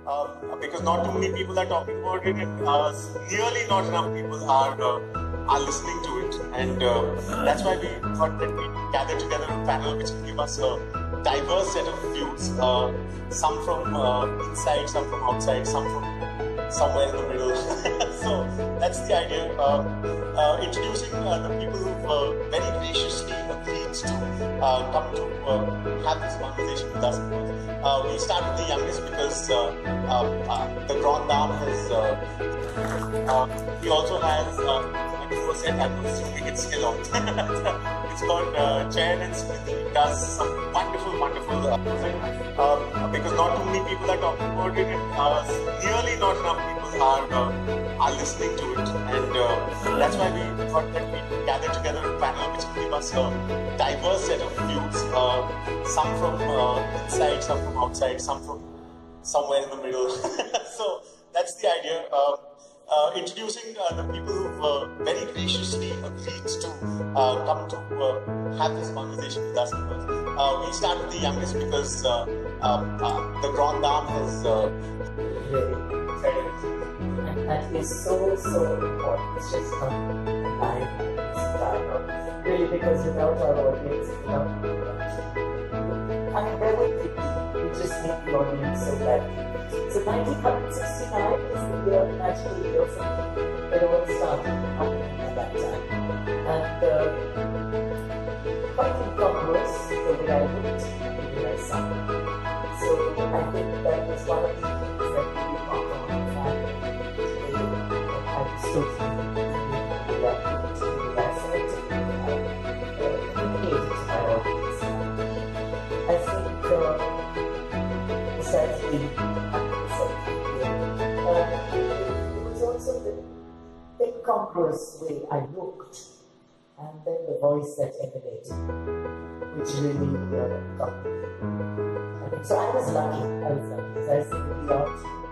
because not too many people are talking about it, and nearly not enough people are listening to it, and that's why we thought that we gather together a panel which will give us a diverse set of views, some from inside, some from outside, some from somewhere in the middle. So that's the idea. Introducing the people who very graciously agreed to come to have this conversation with us. We'll start with the youngest because the Grand Dame has. He also has a set I'm assuming it's still on. It's called Chair and Smriti. It does some wonderful because not too many people are talking about it, and nearly not enough people are listening to it, and that's why we thought that we gather together a panel which will give us a diverse set of views, some from inside, some from outside, some from somewhere in the middle. So that's the idea. Introducing the people who very graciously agreed to come to have this conversation with us. We'll start with the youngest because the Grand Dame has really excited. And that is so important. It's just alive, this dialogue. Really, because without our audience, I mean, there would be, we just make the audience so glad. So 1969 is the year, magical year for me. It all started happening at that time. And quite incongruous the way I looked, the way I sounded. So I think that was one of the things that really caught on the fact that I was totally the way I looked, the way I felt, the way I communicated to my audience. I think besides the it was also the incongruous way I looked, and then the voice that emanated, which really got me. So I was lucky, because I was thinking the art.